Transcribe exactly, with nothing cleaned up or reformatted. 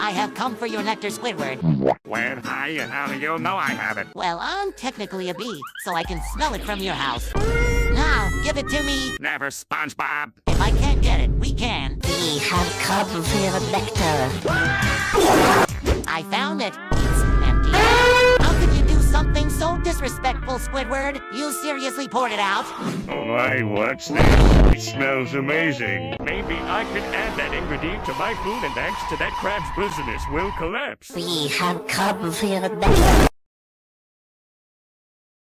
I have come for your nectar, Squidward. Well, hi, and how do you know I have it? Well, I'm technically a bee, so I can smell it from your house. Now, give it to me. Never, SpongeBob. If I can't get it, we can. We have come for your nectar. I found it. It's empty. How could you do something so disrespectful, Squidward? You seriously poured it out? Oh my, what's this? It smells amazing. Maybe I could add that ingredient to my food and thanks to that crab's business will collapse. We have come for your nectar.